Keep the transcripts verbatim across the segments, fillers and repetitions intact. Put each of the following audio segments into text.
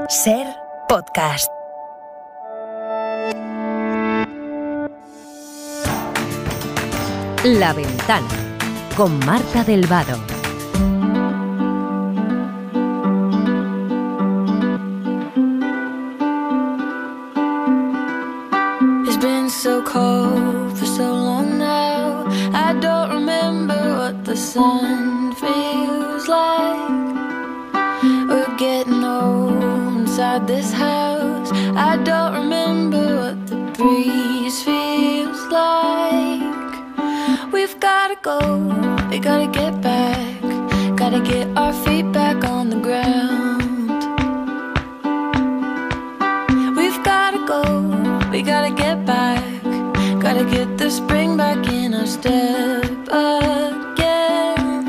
Ser Podcast. La Ventana con Marta del Vado. It's been so cold for so long now. I don't remember what the sun feels like. We're getting old inside this house. I don't remember what the breeze feels like. We've gotta go, we gotta get back. Gotta get our feet back on the ground. We've gotta go, we gotta get back. Gotta get the spring back in our step again.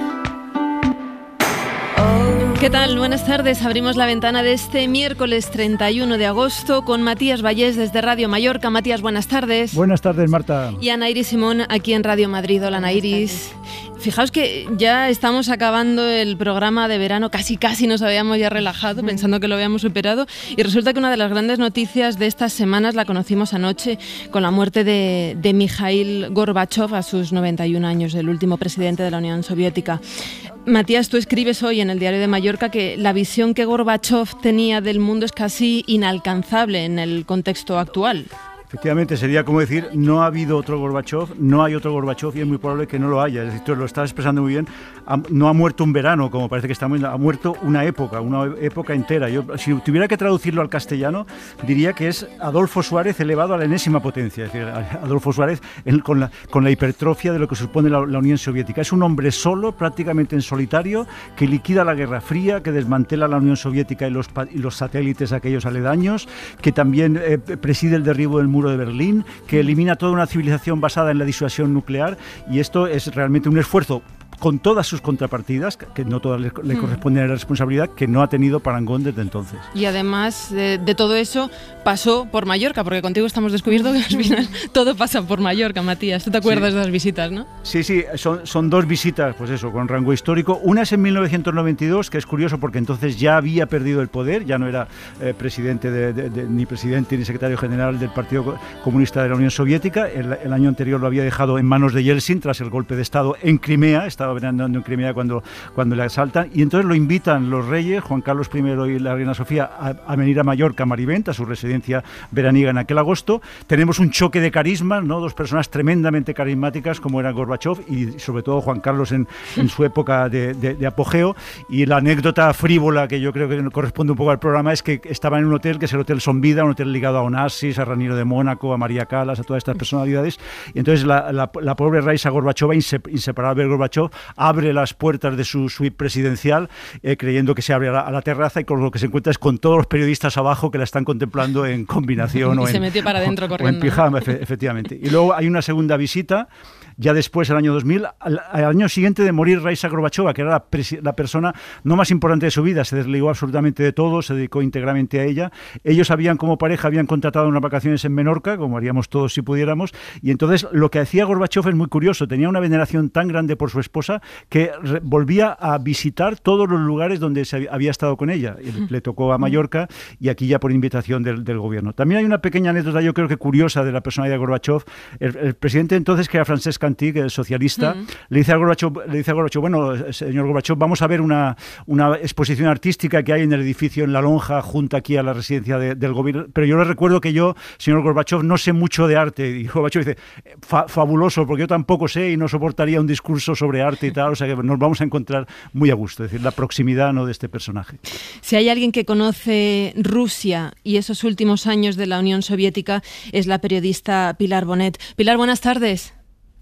Oh. ¿Qué tal? Buenas tardes. Abrimos la ventana de este miércoles treinta y uno de agosto con Matías Vallés desde Radio Mallorca. Matías, buenas tardes. Buenas tardes, Marta. Y Ana Iris Simón aquí en Radio Madrid. Hola, Ana Iris. Fijaos que ya estamos acabando el programa de verano, casi casi nos habíamos ya relajado pensando que lo habíamos superado, y resulta que una de las grandes noticias de estas semanas la conocimos anoche con la muerte de, de Mikhail Gorbachev a sus noventa y un años, el último presidente de la Unión Soviética. Matías, tú escribes hoy en el Diario de Mallorca que la visión que Gorbachev tenía del mundo es casi inalcanzable en el contexto actual. Efectivamente, sería como decir, no ha habido otro Gorbachev, no hay otro Gorbachev y es muy probable que no lo haya. Es decir, tú lo estás expresando muy bien, ha, no ha muerto un verano, como parece que estamos, ha muerto una época, una época entera. Yo, si tuviera que traducirlo al castellano, diría que es Adolfo Suárez elevado a la enésima potencia. Es decir, Adolfo Suárez en, con, la, con la hipertrofia de lo que supone la, la Unión Soviética. Es un hombre solo, prácticamente en solitario, que liquida la Guerra Fría, que desmantela la Unión Soviética y los, y los satélites aquellos aledaños, que también eh, preside el derribo del muro de Berlín, que elimina toda una civilización basada en la disuasión nuclear, y esto es realmente un esfuerzo con todas sus contrapartidas, que no todas le, le corresponden a la responsabilidad, que no ha tenido parangón desde entonces. Y además de, de todo eso, pasó por Mallorca, porque contigo estamos descubriendo que al final todo pasa por Mallorca, Matías. ¿Tú te acuerdas sí. de las visitas, no? Sí, sí, son, son dos visitas, pues eso, con rango histórico. Una es en mil novecientos noventa y dos, que es curioso porque entonces ya había perdido el poder, ya no era eh, presidente de, de, de, ni presidente ni secretario general del Partido Comunista de la Unión Soviética. El, el año anterior lo había dejado en manos de Yeltsin tras el golpe de Estado en Crimea. Estaba andando en Crimea cuando, cuando le asaltan, y entonces lo invitan los reyes, Juan Carlos primero y la reina Sofía, a, a venir a Mallorca, a Marivent, a su residencia veraniega en aquel agosto. Tenemos un choque de carismas, ¿no? Dos personas tremendamente carismáticas como eran Gorbachev y sobre todo Juan Carlos en, en su época de, de, de apogeo. Y la anécdota frívola que yo creo que corresponde un poco al programa es que estaban en un hotel que es el Hotel Son Vida, un hotel ligado a Onassis, a Raniero de Mónaco, a María Callas, a todas estas personalidades, y entonces la, la, la pobre Raisa Gorbachova, inseparable de Gorbachev, abre las puertas de su suite presidencial eh, creyendo que se abre a la, a la terraza, y con lo que se encuentra es con todos los periodistas abajo que la están contemplando en combinación y o, se en, metió para adentro corriendo, o en pijama, efe, efectivamente. Y luego hay una segunda visita ya después, el año dos mil, al, al año siguiente de morir Raisa Gorbachova, que era la, la persona no más importante de su vida, se desligó absolutamente de todo, se dedicó íntegramente a ella. Ellos habían, como pareja, habían contratado unas vacaciones en Menorca, como haríamos todos si pudiéramos, y entonces lo que hacía Gorbachev es muy curioso, tenía una veneración tan grande por su esposa que re, volvía a visitar todos los lugares donde se había, había estado con ella. Le, le tocó a Mallorca, y aquí ya por invitación del, del gobierno. También hay una pequeña anécdota, yo creo que curiosa, de la personalidad de Gorbachev. El, el presidente entonces, que era Francesc Antich, el socialista, mm. le dice a Gorbachev, le dice a Gorbachev, bueno, señor Gorbachev, vamos a ver una, una exposición artística que hay en el edificio, en la lonja, junto aquí a la residencia de, del gobierno, pero yo le recuerdo que yo, señor Gorbachev, no sé mucho de arte. Y Gorbachev dice, Fa, fabuloso, porque yo tampoco sé y no soportaría un discurso sobre arte y tal, o sea que nos vamos a encontrar muy a gusto, es decir, la proximidad, ¿no?, de este personaje. Si hay alguien que conoce Rusia y esos últimos años de la Unión Soviética, es la periodista Pilar Bonet. Pilar, buenas tardes.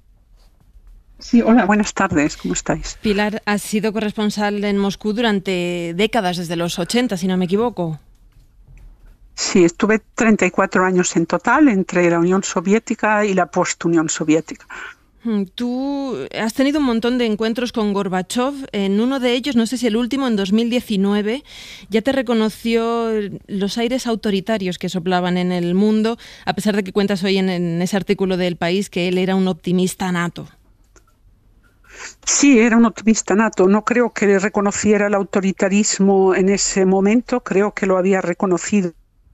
Sí, hola, buenas tardes, ¿cómo estáis? Pilar, has sido corresponsal en Moscú durante décadas, desde los ochenta, si no me equivoco. Sí, estuve treinta y cuatro años en total entre la Unión Soviética y la post-Unión Soviética. Tú has tenido un montón de encuentros con Gorbachev. En uno de ellos, no sé si el último, en dos mil diecinueve, ya te reconoció los aires autoritarios que soplaban en el mundo, a pesar de que cuentas hoy en, en ese artículo del País que él era un optimista nato. Sí, era un optimista nato. No creo que reconociera el autoritarismo en ese momento, creo que lo había reconocido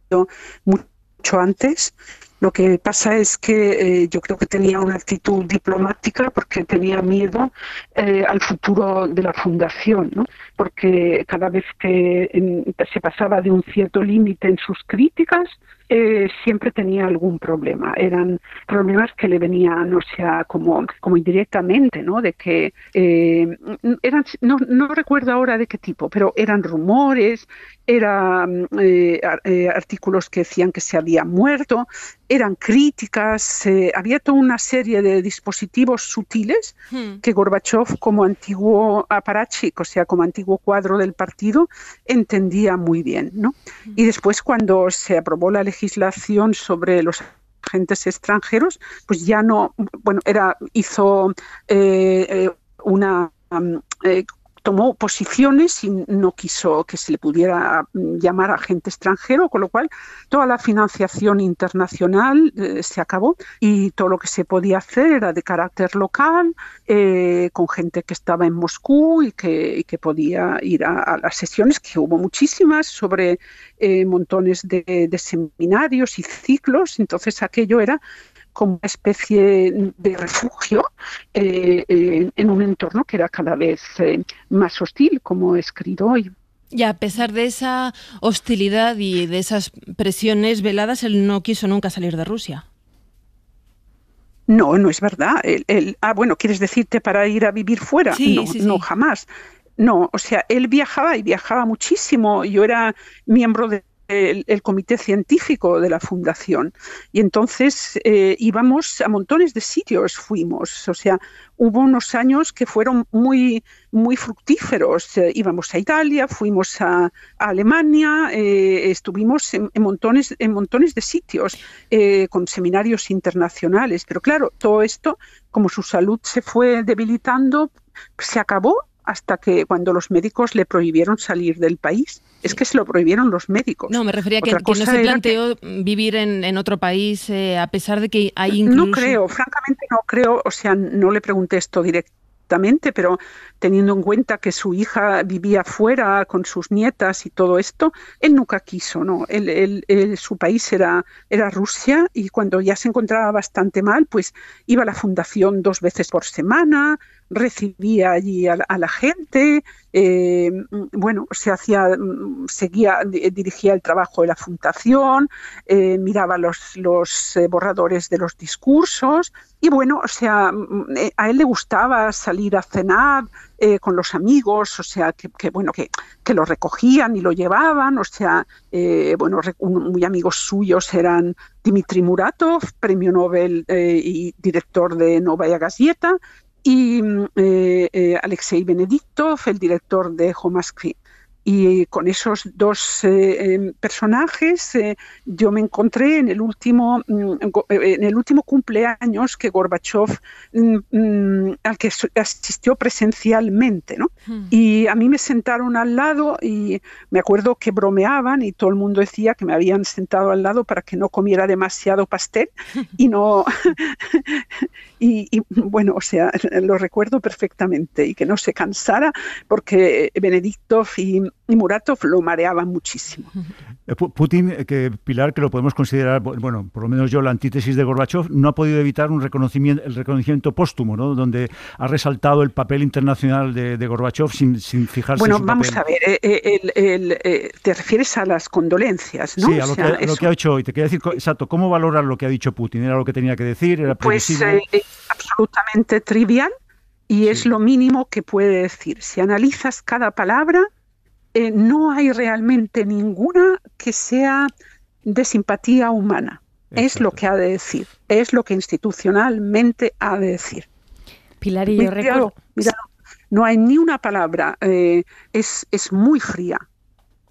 mucho antes. Lo que pasa es que eh, yo creo que tenía una actitud diplomática porque tenía miedo eh, al futuro de la fundación, ¿no? Porque cada vez que en, se pasaba de un cierto límite en sus críticas, eh, siempre tenía algún problema. Eran problemas que le venían, o sea, como, como indirectamente, ¿no? De que eh, eran, no, no recuerdo ahora de qué tipo, pero eran rumores, eran eh, eh, artículos que decían que se había muerto, eran críticas, eh, había toda una serie de dispositivos sutiles hmm. que Gorbachov, como antiguo apparatchik, o sea, como antiguo cuadro del partido, entendía muy bien, ¿no? Hmm. Y después, cuando se aprobó la legislación sobre los agentes extranjeros, pues ya no, bueno, era hizo eh, eh, una um, eh, tomó posiciones y no quiso que se le pudiera llamar agente extranjero, con lo cual toda la financiación internacional eh, se acabó y todo lo que se podía hacer era de carácter local, eh, con gente que estaba en Moscú y que, y que podía ir a, a las sesiones, que hubo muchísimas, sobre eh, montones de, de seminarios y ciclos. Entonces aquello era como una especie de refugio eh, eh, en un entorno que era cada vez eh, más hostil, como he escrito hoy. Y a pesar de esa hostilidad y de esas presiones veladas, él no quiso nunca salir de Rusia. No, no es verdad. Él, él, ah, bueno, ¿quieres decirte para ir a vivir fuera? Sí, no, sí, no, sí. jamás. No, o sea, él viajaba y viajaba muchísimo. Yo era miembro de El, el comité científico de la fundación y entonces eh, íbamos a montones de sitios, fuimos, o sea, hubo unos años que fueron muy, muy fructíferos, eh, íbamos a Italia, fuimos a, a Alemania, eh, estuvimos en, en, montones, en montones de sitios eh, con seminarios internacionales, pero claro, todo esto, como su salud se fue debilitando, se acabó hasta que cuando los médicos le prohibieron salir del país. Es que se lo prohibieron los médicos. No, me refería a que, que no se planteó que, vivir en, en otro país eh, a pesar de que hay incluso... No creo, francamente no creo, o sea, no le pregunté esto directamente, pero teniendo en cuenta que su hija vivía fuera con sus nietas y todo esto, él nunca quiso, ¿no? Él, él, él, su país era, era Rusia y cuando ya se encontraba bastante mal, pues iba a la fundación dos veces por semana, recibía allí a la, a la gente, eh, bueno, se hacía, seguía, dirigía el trabajo de la fundación, eh, miraba los, los eh, borradores de los discursos y bueno, o sea, a él le gustaba salir a cenar eh, con los amigos, o sea, que, que bueno, que, que lo recogían y lo llevaban, o sea, eh, bueno, un, muy amigos suyos eran Dmitry Muratov, premio Nobel eh, y director de Novaya Gazeta, y eh, eh, Alexei Benediktov, el director de Moskvy. Y con esos dos eh, eh, personajes eh, yo me encontré en el último en el último cumpleaños que Gorbachov mm, al que asistió presencialmente, ¿no? Hmm. Y a mí me sentaron al lado y me acuerdo que bromeaban y todo el mundo decía que me habían sentado al lado para que no comiera demasiado pastel y no y, y bueno, o sea, lo recuerdo perfectamente y que no se cansara porque Benediktov y y Muratov lo mareaba muchísimo. Putin, que Pilar, que lo podemos considerar, bueno, por lo menos yo, la antítesis de Gorbachov, no ha podido evitar un reconocimiento, el reconocimiento póstumo, ¿no? Donde ha resaltado el papel internacional de, de Gorbachov sin, sin fijarse bueno, en su vamos papel. a ver, el, el, el, te refieres a las condolencias, ¿no? Sí, a lo, o sea, que, a lo que ha hecho hoy. Te quería decir, exacto, ¿cómo valorar lo que ha dicho Putin? ¿Era lo que tenía que decir? ¿Era previsible? Pues eh, absolutamente trivial y sí. Es lo mínimo que puede decir. Si analizas cada palabra, Eh, no hay realmente ninguna que sea de simpatía humana. Exacto. Es lo que ha de decir, es lo que institucionalmente ha de decir. Pilar, y yo recuerdo... Míralo, no hay ni una palabra, eh, es, es muy fría.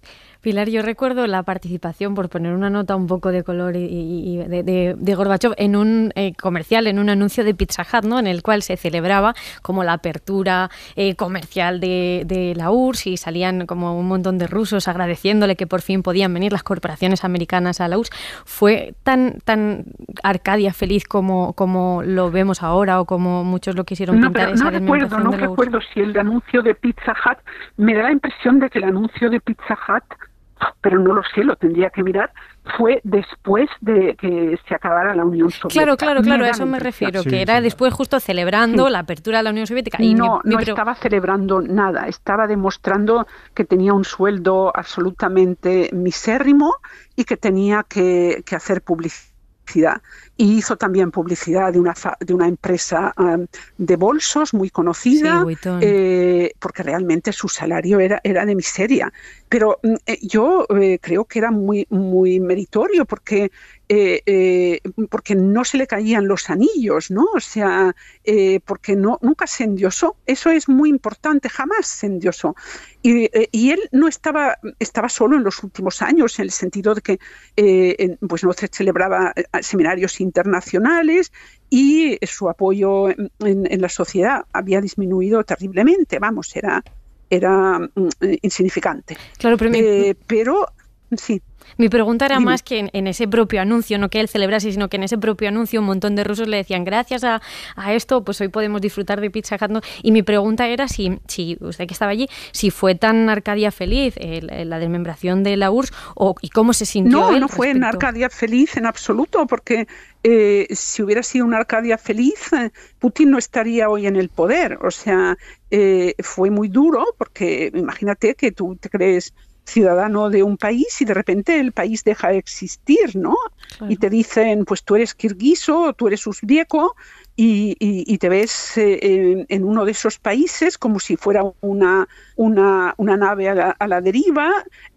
Pilar, yo recuerdo la participación, por poner una nota un poco de color y, y de, de, de Gorbachov, en un eh, comercial, en un anuncio de Pizza Hut, ¿no? En el cual se celebraba como la apertura eh, comercial de, de la U R S S y salían como un montón de rusos agradeciéndole que por fin podían venir las corporaciones americanas a la U R S S. ¿Fue tan, tan Arcadia feliz como, como lo vemos ahora o como muchos lo quisieron no, pintar? Pero esa no recuerdo, no de la recuerdo si el anuncio de Pizza Hut, me da la impresión de que el anuncio de Pizza Hut, pero no lo sé, lo tendría que mirar, fue después de que se acabara la Unión Soviética. Claro, claro, claro, a eso me refiero, sí, que era sí. después justo celebrando sí. la apertura de la Unión Soviética. Y no, mi, mi no pro... estaba celebrando nada, estaba demostrando que tenía un sueldo absolutamente misérrimo y que tenía que, que hacer publicidad. Y hizo también publicidad de una, de una empresa um, de bolsos muy conocida, sí, eh, porque realmente su salario era, era de miseria. Pero eh, yo eh, creo que era muy, muy meritorio porque, eh, eh, porque no se le caían los anillos, ¿no? O sea, eh, porque no, nunca se endiosó. Eso es muy importante, jamás se endiosó. Y, eh, y él no estaba, estaba solo en los últimos años, en el sentido de que eh, pues no se celebraba seminarios internacionales y su apoyo en, en, en la sociedad había disminuido terriblemente, vamos, era, era mm, insignificante. Claro, pero, eh, mi, pero sí. Mi pregunta era Dime. más que en, en ese propio anuncio, no que él celebrase, sino que en ese propio anuncio un montón de rusos le decían gracias a, a esto, pues hoy podemos disfrutar de Pizza Hut, ¿no? Y mi pregunta era si, si usted que estaba allí, si fue tan Arcadia feliz eh, la desmembración de la U R S S o, y cómo se sintió no, él. No, no fue en Arcadia feliz en absoluto, porque eh, si hubiera sido una Arcadia feliz, eh, Putin no estaría hoy en el poder. O sea, eh, fue muy duro, porque imagínate que tú te crees ciudadano de un país y de repente el país deja de existir, ¿no? Claro. Y te dicen, pues tú eres kirguiso, tú eres uzbeko y, y, y te ves eh, en, en uno de esos países como si fuera una, una, una nave a la, a la deriva,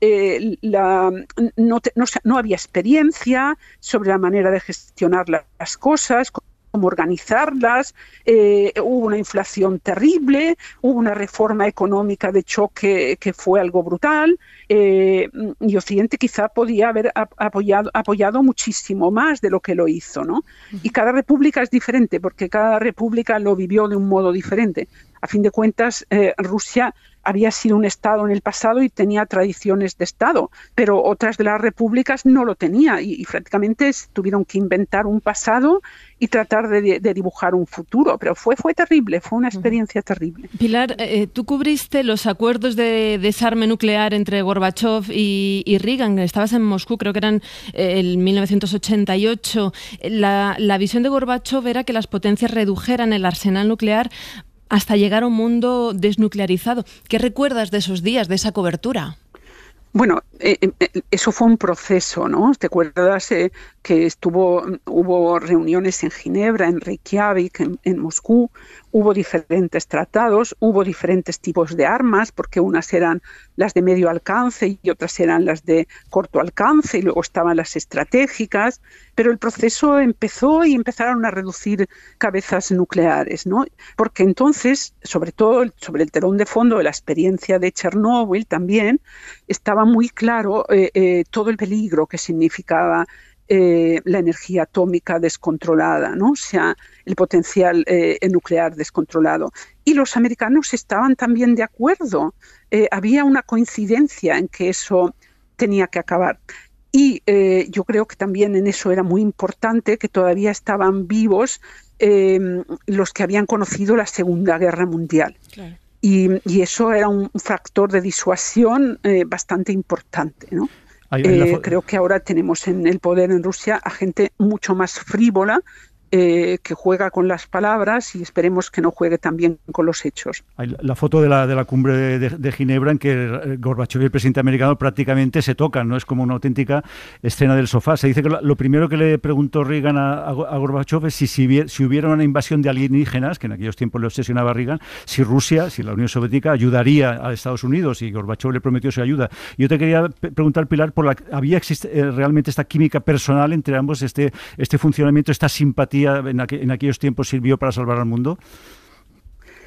eh, la, no, te, no, no había experiencia sobre la manera de gestionar las cosas, cómo organizarlas, eh, hubo una inflación terrible, hubo una reforma económica de choque que fue algo brutal, eh, y Occidente quizá podía haber apoyado, apoyado muchísimo más de lo que lo hizo, ¿no? Y cada república es diferente, porque cada república lo vivió de un modo diferente. A fin de cuentas, eh, Rusia había sido un Estado en el pasado y tenía tradiciones de Estado, pero otras de las repúblicas no lo tenía y, y prácticamente tuvieron que inventar un pasado y tratar de, de dibujar un futuro, pero fue, fue terrible, fue una experiencia terrible. Pilar, eh, tú cubriste los acuerdos de desarme nuclear entre Gorbachov y, y Reagan, estabas en Moscú, creo que eran eh, en mil novecientos ochenta y ocho. La, la visión de Gorbachov era que las potencias redujeran el arsenal nuclear hasta llegar a un mundo desnuclearizado. ¿Qué recuerdas de esos días, de esa cobertura? Bueno, eh, eh, eso fue un proceso, ¿no? ¿Te acuerdas eh, que estuvo, hubo reuniones en Ginebra, en Reykjavik, en, en Moscú? Hubo diferentes tratados, hubo diferentes tipos de armas, porque unas eran las de medio alcance y otras eran las de corto alcance, y luego estaban las estratégicas, pero el proceso empezó y empezaron a reducir cabezas nucleares, ¿no? Porque entonces, sobre todo sobre el telón de fondo de la experiencia de Chernóbil también, estaba muy claro eh, eh, todo el peligro que significaba Eh, la energía atómica descontrolada, ¿no? O sea, el potencial eh, nuclear descontrolado. Y los americanos estaban también de acuerdo. Eh, había una coincidencia en que eso tenía que acabar. Y eh, yo creo que también en eso era muy importante que todavía estaban vivos eh, los que habían conocido la Segunda Guerra Mundial. Claro. Y, y eso era un factor de disuasión eh, bastante importante, ¿no? Eh, creo que ahora tenemos en el poder en Rusia a gente mucho más frívola, eh, que juega con las palabras y esperemos que no juegue también con los hechos. Hay la foto de la, de la cumbre de, de Ginebra en que Gorbachov y el presidente americano prácticamente se tocan, ¿no? Es como una auténtica escena del sofá. Se dice que lo, lo primero que le preguntó Reagan a, a, a Gorbachov es si, si, si hubiera una invasión de alienígenas, que en aquellos tiempos le obsesionaba a Reagan, si Rusia, si la Unión Soviética ayudaría a Estados Unidos, y Gorbachov le prometió su ayuda. Yo te quería preguntar, Pilar, por la, ¿había existe, eh, realmente esta química personal entre ambos, este, este funcionamiento, esta simpatía en, aqu en aquellos tiempos sirvió para salvar al mundo?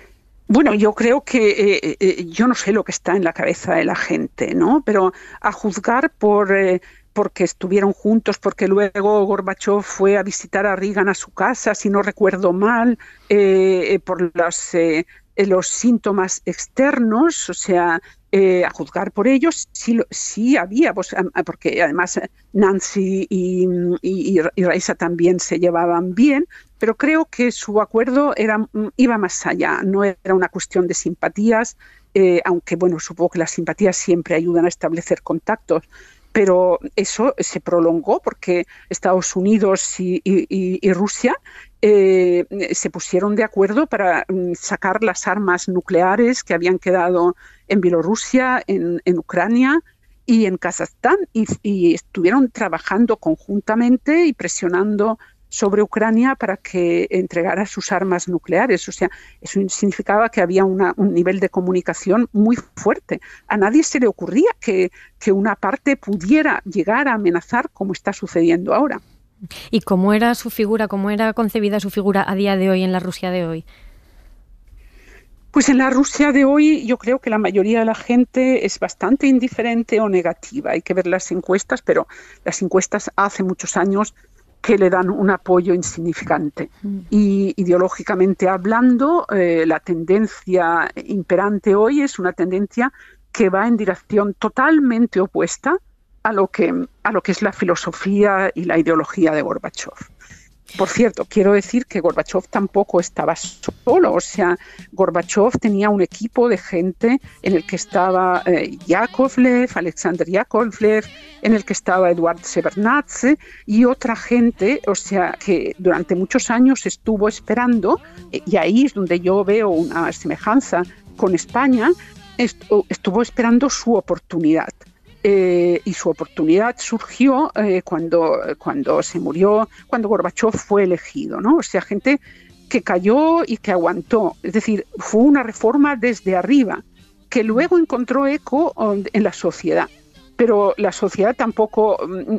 Bueno, yo creo que eh, eh, yo no sé lo que está en la cabeza de la gente, ¿no? Pero a juzgar por eh, porque estuvieron juntos, porque luego Gorbachov fue a visitar a Reagan a su casa, si no recuerdo mal, eh, por los, eh, los síntomas externos, o sea, eh, a juzgar por ellos, sí, sí había, pues, porque además Nancy y, y, y Raisa también se llevaban bien, pero creo que su acuerdo era, iba más allá, no era una cuestión de simpatías, eh, aunque bueno, supongo que las simpatías siempre ayudan a establecer contactos, pero eso se prolongó porque Estados Unidos y, y, y Rusia eh, se pusieron de acuerdo para sacar las armas nucleares que habían quedado en Bielorrusia, en, en Ucrania y en Kazajstán, y, y estuvieron trabajando conjuntamente y presionando sobre Ucrania para que entregara sus armas nucleares. O sea, eso significaba que había una, un nivel de comunicación muy fuerte. A nadie se le ocurría que, que una parte pudiera llegar a amenazar como está sucediendo ahora. ¿Y cómo era su figura, cómo era concebida su figura a día de hoy, en la Rusia de hoy? Pues en la Rusia de hoy yo creo que la mayoría de la gente es bastante indiferente o negativa. Hay que ver las encuestas, pero las encuestas hace muchos años que le dan un apoyo insignificante. Mm. Y ideológicamente hablando, eh, la tendencia imperante hoy es una tendencia que va en dirección totalmente opuesta a lo que, a lo que es la filosofía y la ideología de Gorbachov. Por cierto, quiero decir que Gorbachov tampoco estaba solo, o sea, Gorbachov tenía un equipo de gente en el que estaba eh, Yakovlev, Alexander Yakovlev, en el que estaba Eduard Shevardnadze y otra gente, o sea, que durante muchos años estuvo esperando, y ahí es donde yo veo una semejanza con España, estuvo esperando su oportunidad. Eh, y su oportunidad surgió eh, cuando, cuando se murió, cuando Gorbachov fue elegido, ¿no? O sea, gente que cayó y que aguantó. Es decir, fue una reforma desde arriba, que luego encontró eco en la sociedad. Pero la sociedad tampoco,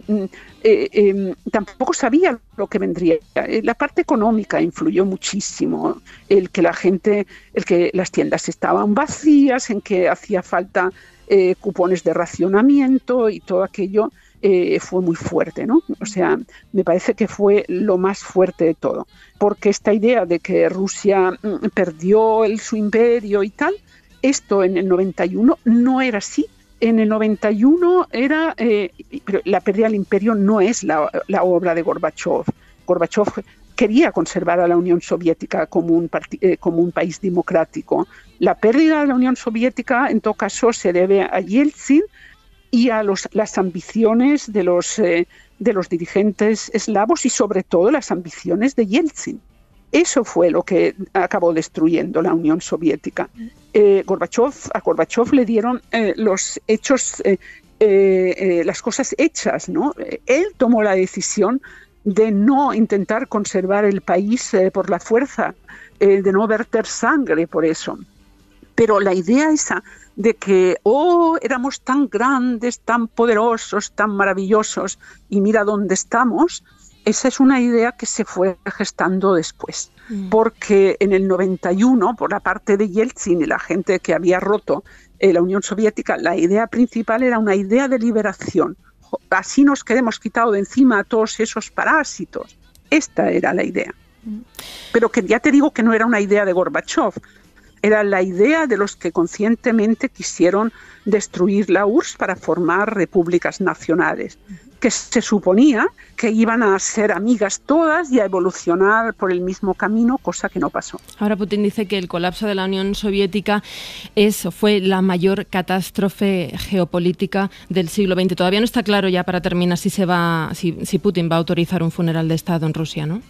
eh, eh, tampoco sabía lo que vendría. La parte económica influyó muchísimo, el que la gente, el que las tiendas estaban vacías, en que hacía falta Eh, cupones de racionamiento y todo aquello eh, fue muy fuerte, ¿no? O sea, me parece que fue lo más fuerte de todo, porque esta idea de que Rusia mm, perdió el, su imperio y tal, esto en el noventa y uno no era así. En el noventa y uno era, eh, pero la pérdida del imperio no es la, la obra de Gorbachov. Gorbachov quería conservar a la Unión Soviética como un, eh, como un país democrático. La pérdida de la Unión Soviética, en todo caso, se debe a Yeltsin y a los, las ambiciones de los, eh, de los dirigentes eslavos y, sobre todo, las ambiciones de Yeltsin. Eso fue lo que acabó destruyendo la Unión Soviética. Eh, Gorbachov, a Gorbachov le dieron eh, los hechos, eh, eh, eh, las cosas hechas, ¿no? Él tomó la decisión de no intentar conservar el país eh, por la fuerza, eh, de no verter sangre por eso. Pero la idea esa de que, oh, éramos tan grandes, tan poderosos, tan maravillosos, y mira dónde estamos, esa es una idea que se fue gestando después. Mm. Porque en el noventa y uno, por la parte de Yeltsin y la gente que había roto eh, la Unión Soviética, la idea principal era una idea de liberación. Así nos quedemos quitado de encima a todos esos parásitos. Esta era la idea. Pero que ya te digo que no era una idea de Gorbachov, era la idea de los que conscientemente quisieron destruir la U R S S para formar repúblicas nacionales, que se suponía que iban a ser amigas todas y a evolucionar por el mismo camino, cosa que no pasó. Ahora Putin dice que el colapso de la Unión Soviética es, fue la mayor catástrofe geopolítica del siglo veinte. Todavía no está claro, ya para terminar, si, se va, si, si Putin va a autorizar un funeral de Estado en Rusia, ¿no?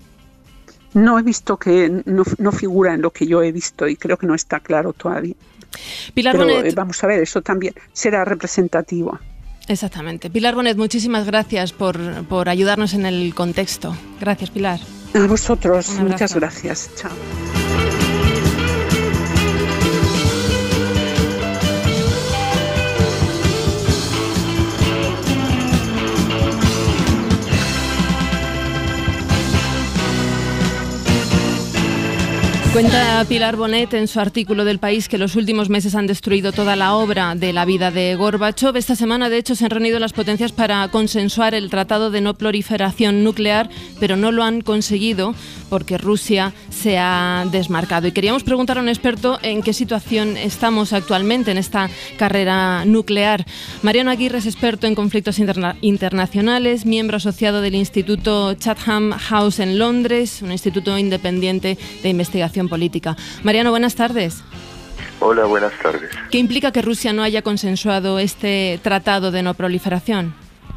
No he visto que no, no figura en lo que yo he visto y creo que no está claro todavía. Pilar Pero Bonet, vamos a ver, eso también será representativo. Exactamente. Pilar Bonet, muchísimas gracias por, por ayudarnos en el contexto. Gracias, Pilar. A vosotros, muchas gracias. Chao. Cuenta Pilar Bonet en su artículo del País que los últimos meses han destruido toda la obra de la vida de Gorbachov. Esta semana, de hecho, se han reunido las potencias para consensuar el Tratado de No Proliferación Nuclear, pero no lo han conseguido porque Rusia se ha desmarcado. Y queríamos preguntar a un experto en qué situación estamos actualmente en esta carrera nuclear. Mariano Aguirre es experto en conflictos interna- internacionales, miembro asociado del Instituto Chatham House en Londres, un instituto independiente de investigación política. Mariano, buenas tardes. Hola, buenas tardes. ¿Qué implica que Rusia no haya consensuado este tratado de no proliferación?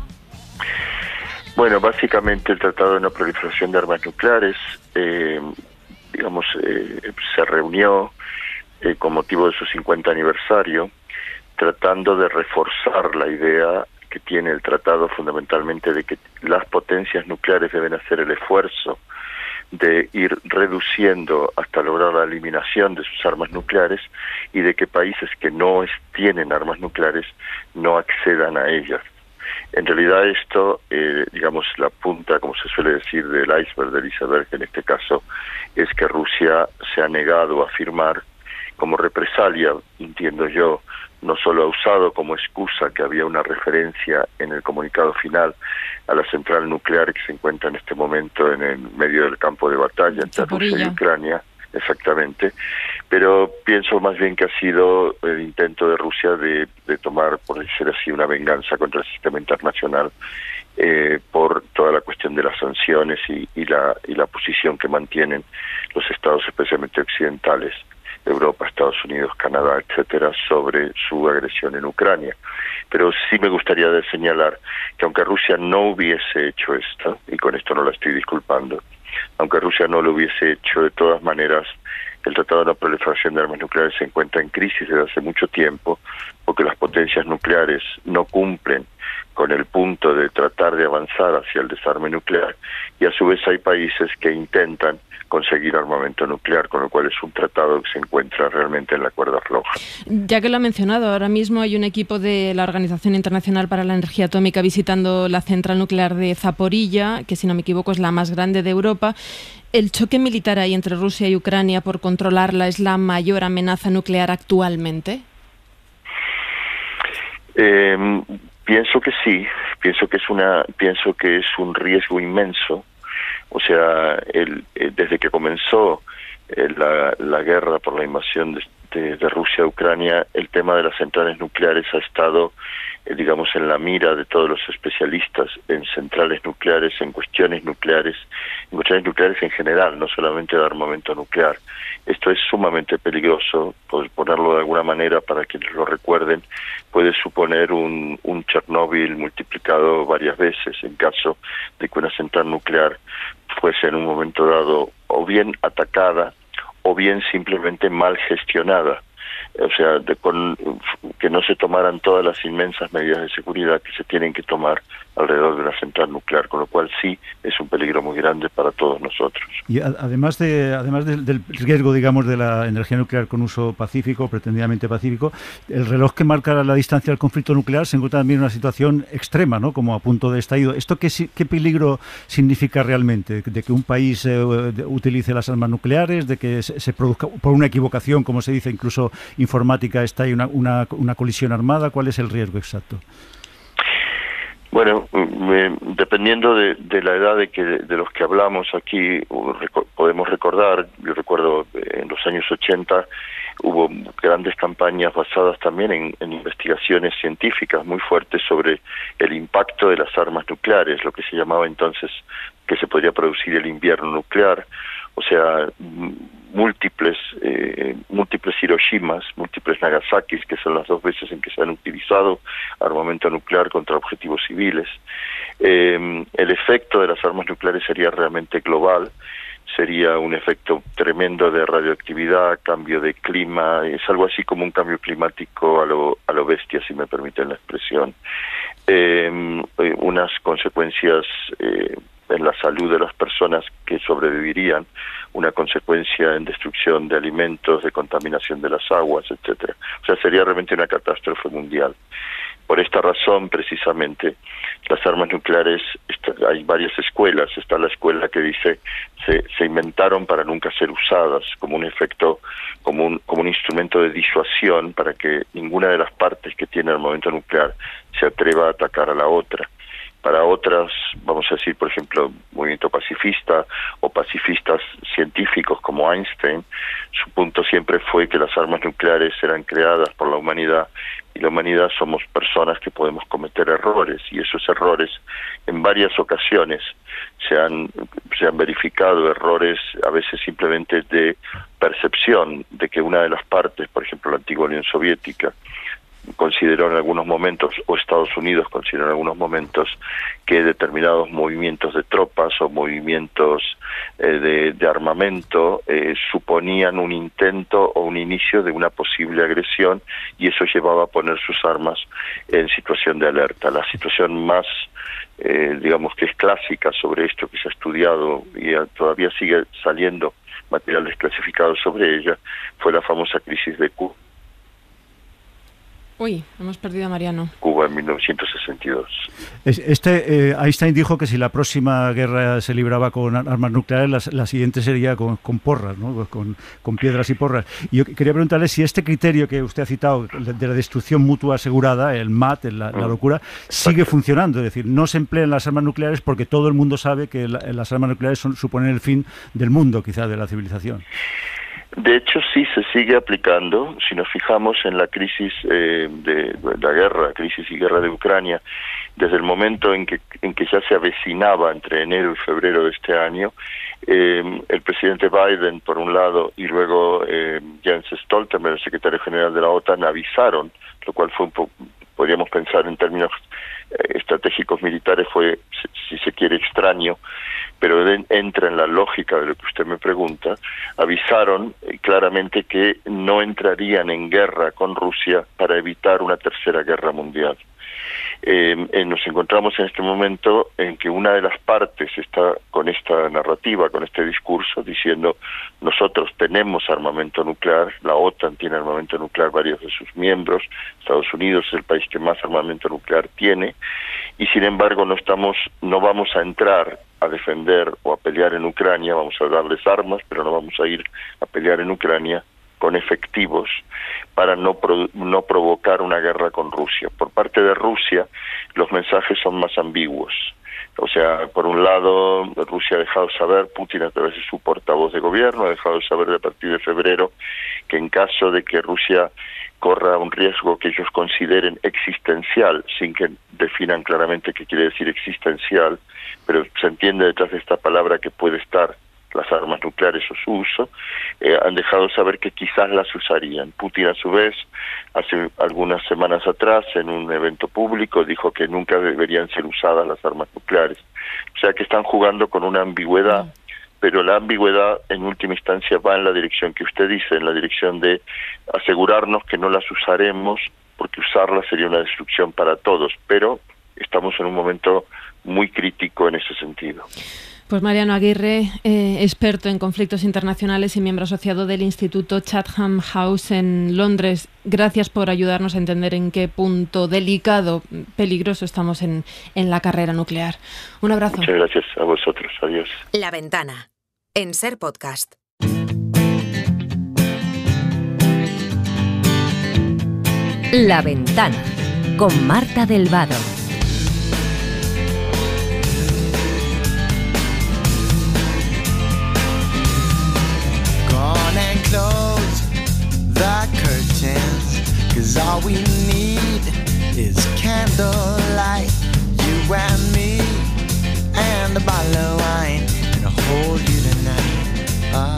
Bueno, básicamente el Tratado de No Proliferación de Armas Nucleares, eh, digamos, eh, se reunió eh, con motivo de su cincuenta aniversario, tratando de reforzar la idea que tiene el tratado fundamentalmente de que las potencias nucleares deben hacer el esfuerzo de ir reduciendo hasta lograr la eliminación de sus armas nucleares y de que países que no es, tienen armas nucleares no accedan a ellas. En realidad esto, eh, digamos, la punta, como se suele decir, del iceberg, del iceberg en este caso, es que Rusia se ha negado a firmar como represalia, entiendo yo, no solo ha usado como excusa que había una referencia en el comunicado final a la central nuclear que se encuentra en este momento en el medio del campo de batalla entre Rusia y Ucrania, exactamente, pero pienso más bien que ha sido el intento de Rusia de, de tomar, por decir así, una venganza contra el sistema internacional eh, por toda la cuestión de las sanciones y, y, la, y la posición que mantienen los estados, especialmente occidentales, Europa, Estados Unidos, Canadá, etcétera, sobre su agresión en Ucrania. Pero sí me gustaría señalar que aunque Rusia no hubiese hecho esto, y con esto no la estoy disculpando, aunque Rusia no lo hubiese hecho, de todas maneras, el Tratado de No Proliferación de Armas Nucleares se encuentra en crisis desde hace mucho tiempo, porque las potencias nucleares no cumplen con el punto de tratar de avanzar hacia el desarme nuclear, y a su vez hay países que intentan conseguir armamento nuclear, con lo cual es un tratado que se encuentra realmente en la cuerda floja. Ya que lo ha mencionado, ahora mismo hay un equipo de la Organización Internacional para la Energía Atómica visitando la central nuclear de Zaporilla, que si no me equivoco es la más grande de Europa. ¿El choque militar ahí entre Rusia y Ucrania por controlarla es la mayor amenaza nuclear actualmente? Eh, pienso que sí, pienso que es una, pienso que es un riesgo inmenso. O sea, el, eh, desde que comenzó eh, la, la guerra por la invasión de, de, de Rusia a Ucrania, el tema de las centrales nucleares ha estado, eh, digamos, en la mira de todos los especialistas en centrales nucleares, en cuestiones nucleares, en cuestiones nucleares en general, no solamente de armamento nuclear. Esto es sumamente peligroso, por ponerlo de alguna manera para quienes lo recuerden, puede suponer un, un Chernóbil multiplicado varias veces en caso de que una central nuclear fuese en un momento dado o bien atacada o bien simplemente mal gestionada. O sea, de, con, que no se tomaran todas las inmensas medidas de seguridad que se tienen que tomar alrededor de una central nuclear, con lo cual sí es un peligro muy grande para todos nosotros. Y a, además de además de, del riesgo, digamos, de la energía nuclear con uso pacífico, pretendidamente pacífico, el reloj que marca la distancia del conflicto nuclear se encuentra también en una situación extrema, ¿no? Como a punto de estallido. ¿Esto qué, qué peligro significa realmente? ¿De que un país eh, de, utilice las armas nucleares? ¿De que se, se produzca por una equivocación, como se dice, incluso informática, está ahí una, una, una colisión armada? ¿Cuál es el riesgo exacto? Bueno, me, dependiendo de, de la edad de que de los que hablamos aquí, reco- podemos recordar, yo recuerdo en los años ochenta hubo grandes campañas basadas también en, en investigaciones científicas muy fuertes sobre el impacto de las armas nucleares, lo que se llamaba entonces que se podría producir el invierno nuclear, o sea, múltiples eh, múltiples Hiroshimas, múltiples Nagasakis, que son las dos veces en que se han utilizado armamento nuclear contra objetivos civiles. Eh, el efecto de las armas nucleares sería realmente global, sería un efecto tremendo de radioactividad, cambio de clima, es algo así como un cambio climático a lo, a lo bestia, si me permiten la expresión. Eh, unas consecuencias eh, en la salud de las personas que sobrevivirían, una consecuencia en destrucción de alimentos, de contaminación de las aguas, etcétera. O sea, sería realmente una catástrofe mundial. Por esta razón, precisamente, las armas nucleares, está, hay varias escuelas. Está la escuela que dice se, se inventaron para nunca ser usadas, como un efecto, como un, como un instrumento de disuasión para que ninguna de las partes que tiene armamento nuclear se atreva a atacar a la otra. Para otras, vamos a decir, por ejemplo, movimiento pacifista o pacifistas científicos como Einstein, su punto siempre fue que las armas nucleares eran creadas por la humanidad y la humanidad somos personas que podemos cometer errores, y esos errores en varias ocasiones se han, se han verificado errores a veces simplemente de percepción de que una de las partes, por ejemplo la antigua Unión Soviética, consideró en algunos momentos, o Estados Unidos consideró en algunos momentos, que determinados movimientos de tropas o movimientos eh, de, de armamento eh, suponían un intento o un inicio de una posible agresión, y eso llevaba a poner sus armas en situación de alerta. La situación más, eh, digamos que es clásica sobre esto, que se ha estudiado y todavía sigue saliendo material desclasificado sobre ella, fue la famosa crisis de Cuba. Uy, hemos perdido a Mariano. Cuba en mil novecientos sesenta y dos. Este, eh, Einstein dijo que si la próxima guerra se libraba con armas nucleares, la, la siguiente sería con, con porras, ¿no? con, con piedras y porras. Y yo quería preguntarle si este criterio que usted ha citado, de la destrucción mutua asegurada, el M A T, la, la locura, sigue funcionando. Es decir, no se emplean las armas nucleares porque todo el mundo sabe que la, las armas nucleares son, suponen el fin del mundo, quizá, de la civilización. De hecho, sí se sigue aplicando. Si nos fijamos en la crisis eh, de, de la guerra, crisis y guerra de Ucrania, desde el momento en que en que ya se avecinaba entre enero y febrero de este año, eh, el presidente Biden, por un lado, y luego eh, Jens Stoltenberg, el secretario general de la OTAN, avisaron, lo cual fue un poco, podríamos pensar en términos eh, estratégicos militares, fue, si, si se quiere, extraño, pero de, entra en la lógica de lo que usted me pregunta. Avisaron eh, claramente que no entrarían en guerra con Rusia para evitar una tercera guerra mundial. Eh, eh, nos encontramos en este momento en que una de las partes está con esta narrativa, con este discurso, diciendo nosotros tenemos armamento nuclear, la OTAN tiene armamento nuclear, varios de sus miembros, Estados Unidos es el país que más armamento nuclear tiene, y sin embargo no estamos, no vamos a entrar a defender o a pelear en Ucrania, vamos a darles armas, pero no vamos a ir a pelear en Ucrania con efectivos para no pro, no provocar una guerra con Rusia. Por parte de Rusia, los mensajes son más ambiguos. O sea, por un lado, Rusia ha dejado saber, Putin a través de su portavoz de gobierno, ha dejado saber a partir de febrero que en caso de que Rusia corra un riesgo que ellos consideren existencial, sin que definan claramente qué quiere decir existencial, pero se entiende detrás de esta palabra que puede estar las armas nucleares o su uso, eh, han dejado saber que quizás las usarían. Putin, a su vez, hace algunas semanas atrás, en un evento público, dijo que nunca deberían ser usadas las armas nucleares. O sea que están jugando con una ambigüedad, pero la ambigüedad en última instancia va en la dirección que usted dice, en la dirección de asegurarnos que no las usaremos, porque usarlas sería una destrucción para todos, pero estamos en un momento muy crítico en ese sentido. Pues Mariano Aguirre, eh, experto en conflictos internacionales y miembro asociado del Instituto Chatham House en Londres, gracias por ayudarnos a entender en qué punto delicado, peligroso estamos en, en la carrera nuclear. Un abrazo. Muchas gracias a vosotros. Adiós. La Ventana, en Ser Podcast. La Ventana, con Marta del Vado. Close the curtains, 'cause all we need is candlelight, you and me, and a bottle of wine, and I'll hold you tonight. Oh.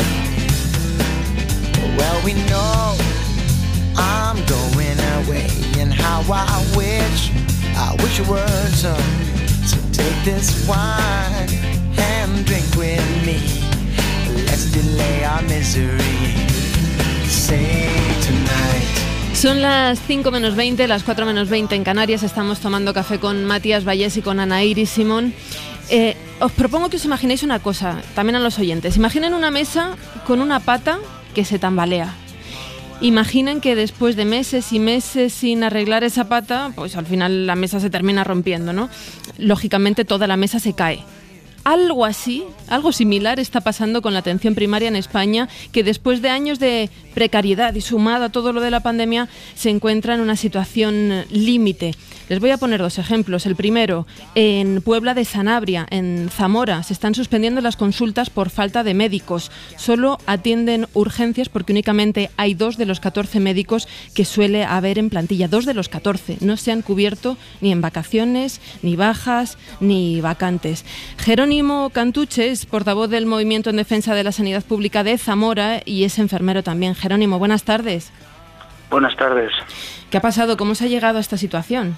Well, we know I'm going away, and how I wish, I wish it were so. So take this wine and drink with me. Let's delay our misery. Say tonight. Son las cinco menos veinte, las cuatro menos veinte en Canarias. Estamos tomando café con Matías Vallés y con Ana Iris Simón. Eh, os propongo que os imaginéis una cosa, también a los oyentes. Imaginen una mesa con una pata que se tambalea. Imaginen que después de meses y meses sin arreglar esa pata, pues al final la mesa se termina rompiendo, ¿no? Lógicamente toda la mesa se cae. Algo así, algo similar está pasando con la atención primaria en España, que después de años de precariedad y sumado a todo lo de la pandemia, se encuentra en una situación límite. Les voy a poner dos ejemplos. El primero, en Puebla de Sanabria, en Zamora, se están suspendiendo las consultas por falta de médicos. Solo atienden urgencias porque únicamente hay dos de los catorce médicos que suele haber en plantilla. Dos de los catorce. No se han cubierto ni en vacaciones, ni bajas, ni vacantes. Jerónimo Cantuche es portavoz del Movimiento en Defensa de la Sanidad Pública de Zamora y es enfermero también. Jerónimo, buenas tardes. Buenas tardes. ¿Qué ha pasado? ¿Cómo se ha llegado a esta situación?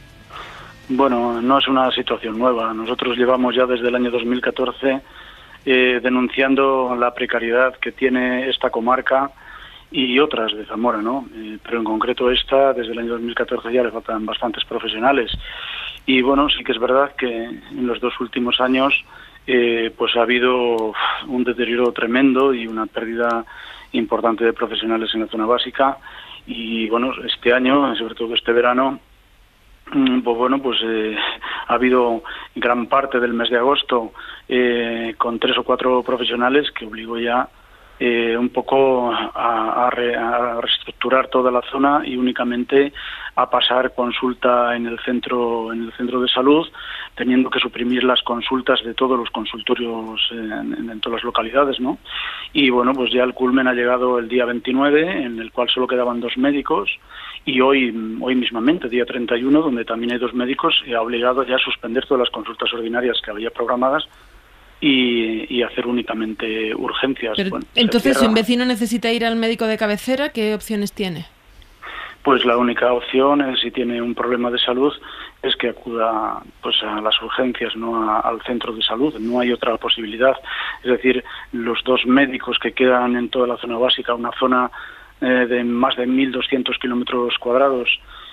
Bueno, no es una situación nueva. Nosotros llevamos ya desde el año dos mil catorce eh, denunciando la precariedad que tiene esta comarca y otras de Zamora, ¿no? Eh, pero en concreto esta, desde el año dos mil catorce ya le faltan bastantes profesionales. Y bueno, sí que es verdad que en los dos últimos años eh, pues ha habido un deterioro tremendo y una pérdida importante de profesionales en la zona básica. Y bueno, este año, sobre todo este verano, pues bueno, pues eh, ha habido gran parte del mes de agosto eh, con tres o cuatro profesionales que obligó ya eh, un poco a, a, re, a reestructurar toda la zona y únicamente a pasar consulta en el centro en el centro de salud, teniendo que suprimir las consultas de todos los consultorios en, en todas las localidades, ¿no? Y bueno, pues ya el culmen ha llegado el día veintinueve, en el cual solo quedaban dos médicos, y hoy hoy mismamente, día treinta y uno, donde también hay dos médicos, y ha obligado ya a suspender todas las consultas ordinarias que había programadas y, y hacer únicamente urgencias. Pero, bueno, entonces, si un vecino necesita ir al médico de cabecera, ¿qué opciones tiene? Pues la única opción, es, si tiene un problema de salud, es que acuda pues a las urgencias, no a, al centro de salud. No hay otra posibilidad. Es decir, los dos médicos que quedan en toda la zona básica, una zona eh, de más de mil doscientos kilómetros cuadrados,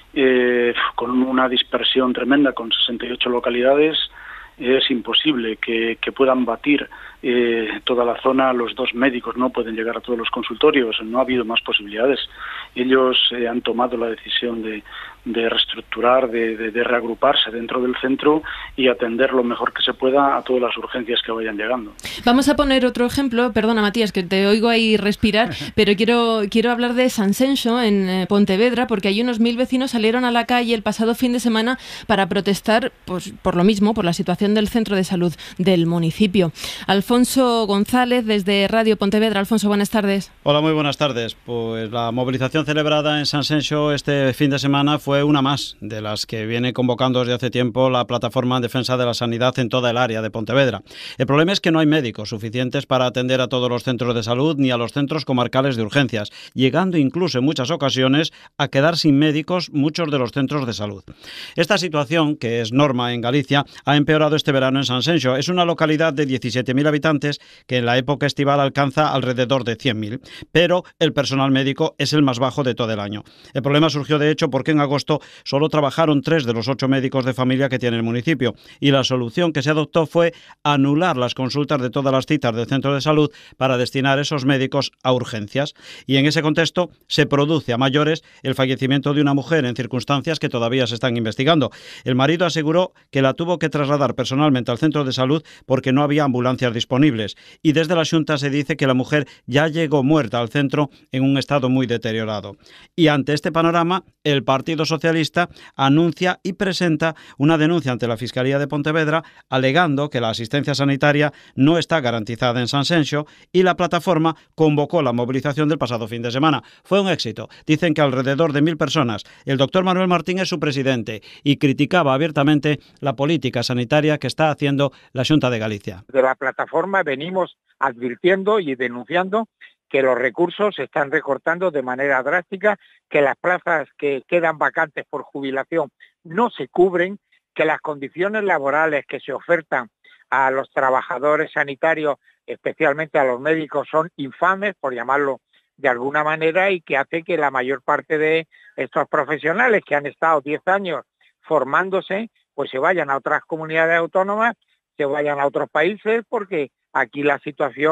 eh, con una dispersión tremenda, con sesenta y ocho localidades, es imposible que, que puedan batir eh, toda la zona. Los dos médicos no pueden llegar a todos los consultorios, no ha habido más posibilidades. Ellos eh, han tomado la decisión de, de reestructurar, de, de, de reagruparse dentro del centro y atender lo mejor que se pueda a todas las urgencias que vayan llegando. Vamos a poner otro ejemplo, perdona Matías, que te oigo ahí respirar, pero quiero, quiero hablar de San Senso, en eh, Pontevedra, porque hay unos mil vecinos salieron a la calle el pasado fin de semana para protestar pues, por lo mismo, por la situación del centro de salud del municipio. Alfonso González, desde Radio Pontevedra. Alfonso, buenas tardes. Hola, muy buenas tardes. Pues la movilización celebrada en San Senso este fin de semana fue una más de las que viene convocando desde hace tiempo la Plataforma en Defensa de la Sanidad en toda el área de Pontevedra. El problema es que no hay médicos suficientes para atender a todos los centros de salud ni a los centros comarcales de urgencias, llegando incluso en muchas ocasiones a quedar sin médicos muchos de los centros de salud. Esta situación, que es norma en Galicia, ha empeorado este verano en San Senso. Es una localidad de diecisiete mil habitantes que en la época estival alcanza alrededor de cien mil, pero el personal médico es el más bajo de todo el año. El problema surgió de hecho porque en agosto solo trabajaron tres de los ocho médicos de familia que tiene el municipio y la solución que se adoptó fue anular las consultas de todas las citas del centro de salud para destinar esos médicos a urgencias. Y en ese contexto se produce a mayores el fallecimiento de una mujer en circunstancias que todavía se están investigando. El marido aseguró que la tuvo que trasladar personalmente al centro de salud porque no había ambulancias disponibles, y desde la Xunta se dice que la mujer ya llegó muerta al centro en un estado muy deteriorado. Y ante este panorama, el Partido Socialista anuncia y presenta una denuncia ante la Fiscalía de Pontevedra alegando que la asistencia sanitaria no está garantizada en San Senso, y la plataforma convocó la movilización del pasado fin de semana. Fue un éxito. Dicen que alrededor de mil personas. El doctor Manuel Martín es su presidente y criticaba abiertamente la política sanitaria que está haciendo la Xunta de Galicia. De la plataforma venimos advirtiendo y denunciando que los recursos se están recortando de manera drástica, que las plazas que quedan vacantes por jubilación no se cubren, que las condiciones laborales que se ofertan a los trabajadores sanitarios, especialmente a los médicos, son infames, por llamarlo de alguna manera, y que hace que la mayor parte de estos profesionales que han estado diez años formándose, pues se vayan a otras comunidades autónomas, se vayan a otros países, porque aquí la situación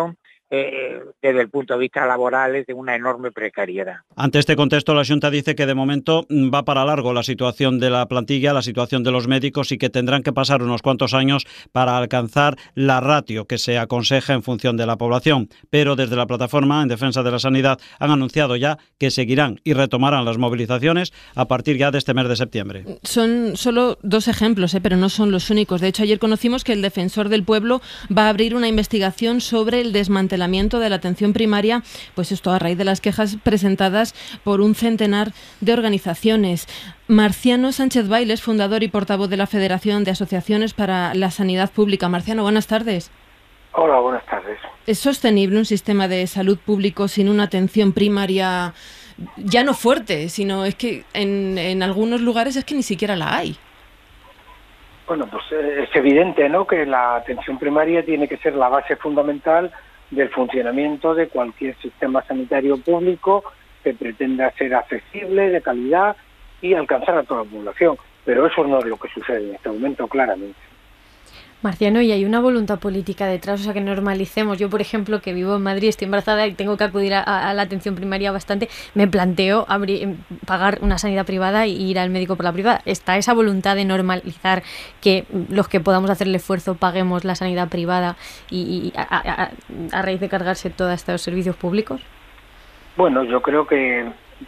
eh, desde el punto de vista laboral es de una enorme precariedad. Ante este contexto, la Xunta dice que de momento va para largo la situación de la plantilla, la situación de los médicos y que tendrán que pasar unos cuantos años para alcanzar la ratio que se aconseja en función de la población. Pero desde la Plataforma en Defensa de la Sanidad han anunciado ya que seguirán y retomarán las movilizaciones a partir ya de este mes de septiembre. Son solo dos ejemplos, ¿eh? pero no son los únicos. De hecho, ayer conocimos que el Defensor del Pueblo va a abrir una investigación sobre el desmantelamiento de la atención primaria, pues esto a raíz de las quejas presentadas por un centenar de organizaciones. Marciano Sánchez Bailes, fundador y portavoz de la Federación de Asociaciones para la Sanidad Pública. Marciano, buenas tardes. Hola, buenas tardes. ¿Es sostenible un sistema de salud público sin una atención primaria ya no fuerte, sino es que en, en algunos lugares es que ni siquiera la hay? Bueno, pues es evidente, ¿no?, que la atención primaria tiene que ser la base fundamental del funcionamiento de cualquier sistema sanitario público que pretenda ser accesible, de calidad y alcanzar a toda la población. Pero eso no es lo que sucede en este momento, claramente. Marciano, ¿y hay una voluntad política detrás? O sea, que normalicemos. Yo, por ejemplo, que vivo en Madrid, estoy embarazada y tengo que acudir a, a la atención primaria bastante, me planteo abrir, pagar una sanidad privada e ir al médico por la privada. ¿Está esa voluntad de normalizar que los que podamos hacer el esfuerzo paguemos la sanidad privada y, y a, a, a raíz de cargarse todos estos servicios públicos? Bueno, yo creo que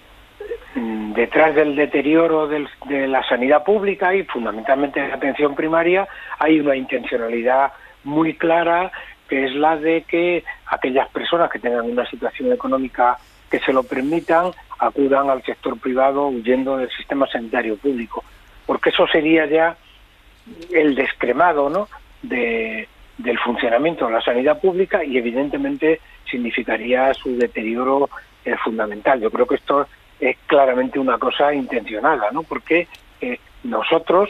detrás del deterioro del, de la sanidad pública y fundamentalmente de la atención primaria hay una intencionalidad muy clara, que es la de que aquellas personas que tengan una situación económica que se lo permitan acudan al sector privado huyendo del sistema sanitario público, porque eso sería ya el descremado, ¿no?, de, del funcionamiento de la sanidad pública y evidentemente significaría su deterioro eh, fundamental. Yo creo que esto es claramente una cosa intencionada, ¿no?, porque eh, nosotros,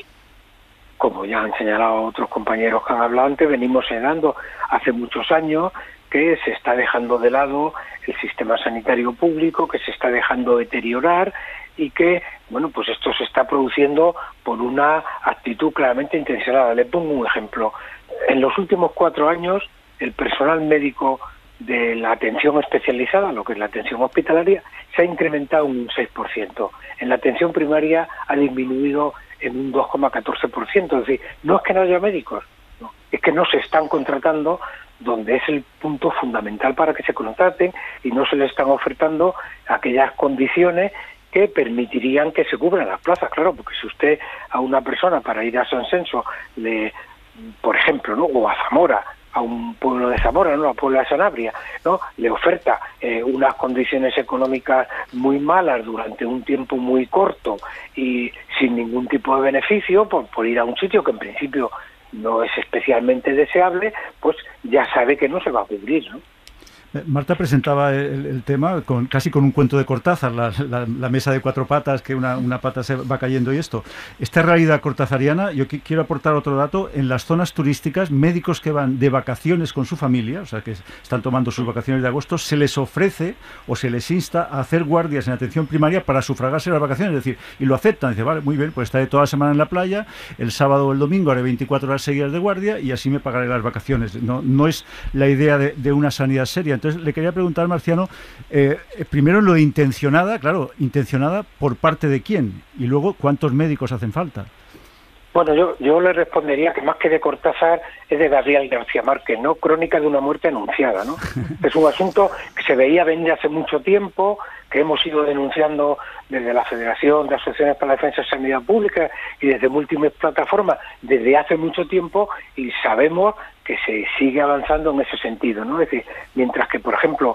como ya han señalado otros compañeros que han hablado antes, venimos señalando hace muchos años que se está dejando de lado el sistema sanitario público, que se está dejando deteriorar y que, bueno, pues esto se está produciendo por una actitud claramente intencionada. Le pongo un ejemplo. En los últimos cuatro años, el personal médico de la atención especializada, lo que es la atención hospitalaria, se ha incrementado en un seis por ciento. En la atención primaria ha disminuido en un dos coma catorce por ciento. Es decir, no es que no haya médicos, no, es que no se están contratando donde es el punto fundamental para que se contraten y no se les están ofertando aquellas condiciones que permitirían que se cubran las plazas. Claro, porque si usted a una persona para ir a San Censo, le, por ejemplo, ¿no?, o a Zamora, a un pueblo de Zamora, ¿no?, a pueblo de Sanabria, ¿no?, le oferta eh, unas condiciones económicas muy malas durante un tiempo muy corto y sin ningún tipo de beneficio por, por ir a un sitio que en principio no es especialmente deseable, pues ya sabe que no se va a cubrir, ¿no? Marta presentaba el, el tema con, casi con un cuento de Cortázar, la, la, la mesa de cuatro patas, que una, una pata se va cayendo y esto. Esta realidad cortazariana, yo qu quiero aportar otro dato, en las zonas turísticas, médicos que van de vacaciones con su familia, o sea, que están tomando sus vacaciones de agosto, se les ofrece o se les insta a hacer guardias en atención primaria para sufragarse las vacaciones, es decir, y lo aceptan, dice, vale, muy bien, pues estaré toda la semana en la playa, el sábado o el domingo haré veinticuatro horas seguidas de guardia y así me pagaré las vacaciones. No, no es la idea de, de una sanidad seria. Entonces, le quería preguntar, Marciano, eh, primero lo de intencionada, claro, intencionada por parte de quién, y luego cuántos médicos hacen falta. Bueno, yo, yo le respondería que más que de Cortázar es de Gabriel García Márquez, ¿no? Crónica de una muerte anunciada, ¿no? Es un asunto que se veía venir hace mucho tiempo, que hemos ido denunciando desde la Federación de Asociaciones para la Defensa de la Sanidad Pública y desde múltiples plataformas desde hace mucho tiempo, y sabemos que se sigue avanzando en ese sentido, ¿no? Es decir, mientras que, por ejemplo,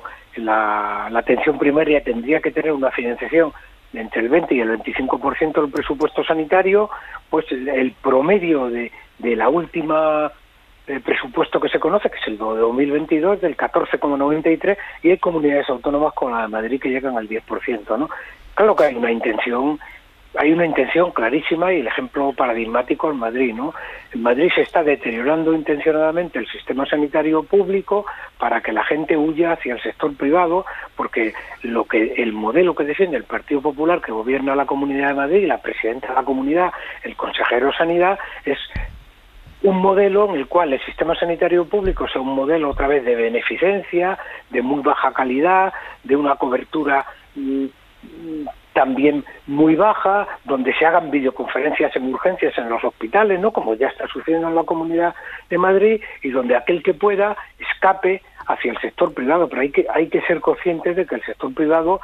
la, la atención primaria tendría que tener una financiación de entre el veinte y el veinticinco por ciento del presupuesto sanitario, pues el, el promedio de, de la última eh, presupuesto que se conoce, que es el de dos mil veintidós, del catorce coma noventa y tres, y hay comunidades autónomas como la de Madrid que llegan al diez por ciento, ¿no? Claro que hay una intención, hay una intención clarísima, y el ejemplo paradigmático en Madrid, ¿no? En Madrid se está deteriorando intencionadamente el sistema sanitario público para que la gente huya hacia el sector privado, porque lo que el modelo que defiende el Partido Popular, que gobierna la Comunidad de Madrid, la presidenta de la comunidad, el consejero de Sanidad, es un modelo en el cual el sistema sanitario público sea un modelo otra vez de beneficencia, de muy baja calidad, de una cobertura mmm, también muy baja, donde se hagan videoconferencias en urgencias en los hospitales, ¿no?, como ya está sucediendo en la Comunidad de Madrid, y donde aquel que pueda escape hacia el sector privado. Pero hay que hay que ser conscientes de que el sector privado,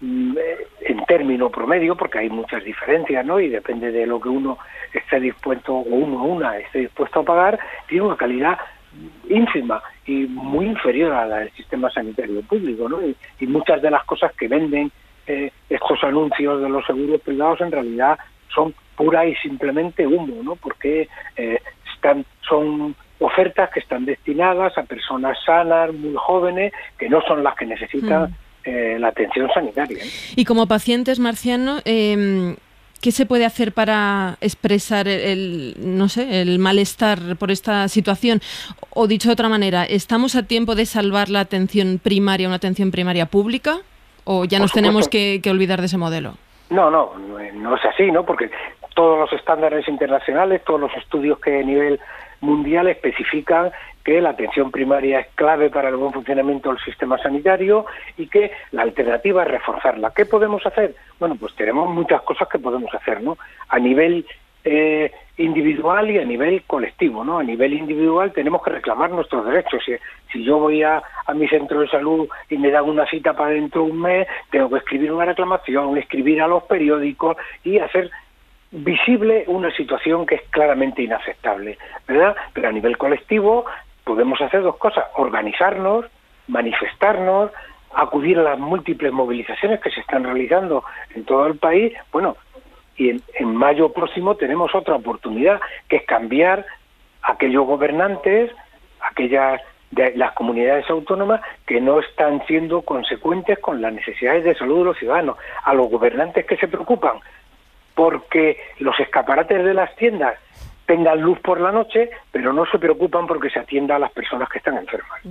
en término promedio, porque hay muchas diferencias, ¿no?, y depende de lo que uno esté dispuesto, o uno o una esté dispuesto a pagar, tiene una calidad ínfima y muy inferior a la del sistema sanitario público, ¿no? Y, y muchas de las cosas que venden eh, estos anuncios de los seguros privados en realidad son pura y simplemente humo, ¿no? Porque eh, están son ofertas que están destinadas a personas sanas, muy jóvenes, que no son las que necesitan mm. eh, la atención sanitaria, ¿eh? Y como pacientes, Marciano, eh, ¿qué se puede hacer para expresar el, el, no sé, el malestar por esta situación? O dicho de otra manera, ¿estamos a tiempo de salvar la atención primaria, una atención primaria pública? ¿O ya nos tenemos que, que olvidar de ese modelo? No, no, no es así, ¿no? Porque todos los estándares internacionales, todos los estudios que a nivel mundial especifican que la atención primaria es clave para el buen funcionamiento del sistema sanitario y que la alternativa es reforzarla. ¿Qué podemos hacer? Bueno, pues tenemos muchas cosas que podemos hacer, ¿no? A nivel eh, individual y a nivel colectivo, ¿no? A nivel individual tenemos que reclamar nuestros derechos. Si, si yo voy a, a mi centro de salud y me dan una cita para dentro de un mes, tengo que escribir una reclamación, escribir a los periódicos y hacer visible una situación que es claramente inaceptable, ¿verdad? Pero a nivel colectivo podemos hacer dos cosas: organizarnos, manifestarnos, acudir a las múltiples movilizaciones que se están realizando en todo el país. Bueno, y en, en mayo próximo tenemos otra oportunidad, que es cambiar a aquellos gobernantes, aquellas de las comunidades autónomas que no están siendo consecuentes con las necesidades de salud de los ciudadanos, a los gobernantes que se preocupan porque los escaparates de las tiendas tengan luz por la noche, pero no se preocupan porque se atienda a las personas que están enfermas.